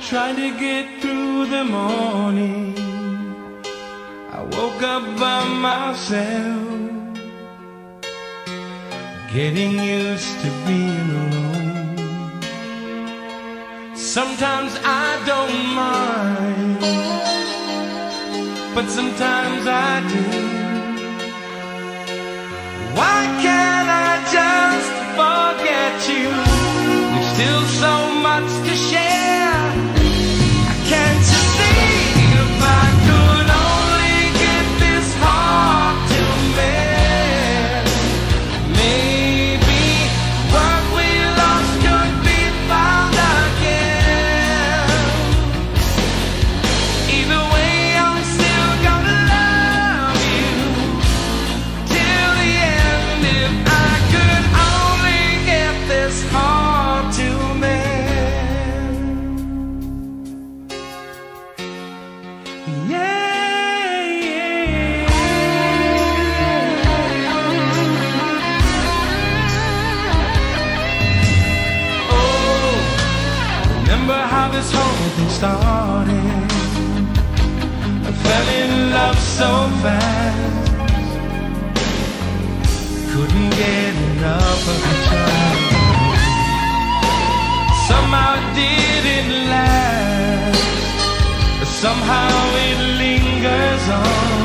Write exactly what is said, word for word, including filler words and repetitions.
trying to get through the morning. I woke up by myself, getting used to being alone. Sometimes I don't mind, but sometimes I do. Why can't I just forget you? There's still so much to share. Can't you see, if I could only get this heart to mend, maybe what we lost could be found again. Either way, I'm still gonna love you till the end. If I could only get this heart to mend. Remember how this whole thing started? I fell in love so fast, couldn't get enough of each other. Somehow it didn't last, but somehow it lingers on.